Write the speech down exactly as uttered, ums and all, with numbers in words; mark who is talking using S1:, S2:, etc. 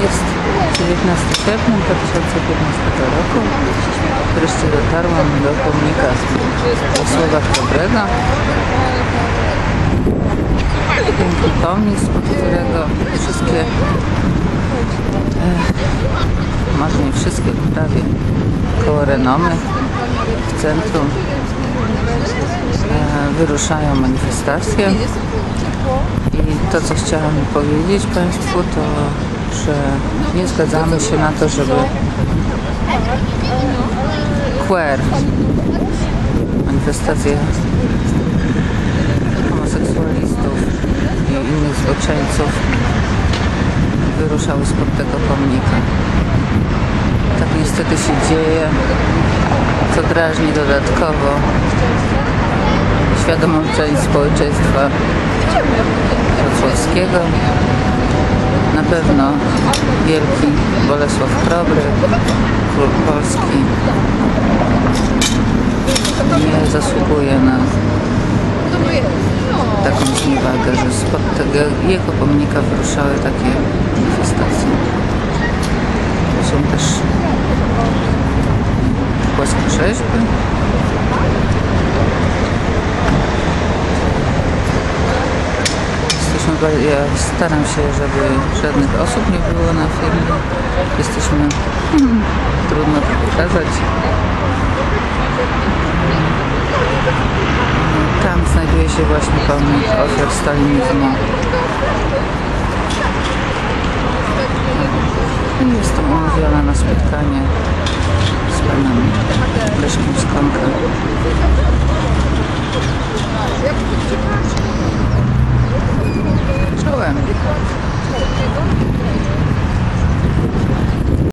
S1: Jest dziewiętnastego sierpnia dwa tysiące piętnastego roku. Wreszcie dotarłam do pomnika Wiesława Chrobrego. Piękny pomnik, spod którego wszystkie, e, może nie wszystkie, prawie koło Renomy w centrum e, wyruszają manifestacje. I to, co chciałam powiedzieć Państwu, to że nie zgadzamy się na to, żeby queer, manifestacje homoseksualistów i innych zboczeńców wyruszały spod tego pomnika. Tak niestety się dzieje, co drażni dodatkowo świadomą część społeczeństwa wrocławskiego. Na pewno wielki Bolesław Chrobry, król Polski, nie zasługuje na taką zniewagę, że spod tego jego pomnika wyruszały takie manifestacje. Są też płaskorzeźby. Ja staram się, żeby żadnych osób nie było na filmie. Jesteśmy... Hmm, trudno to pokazać. Tam znajduje się właśnie pomnik ofiar stalinizmu. I jestem umówiona na spotkanie z panem Leszkiem Skonka. Czołem.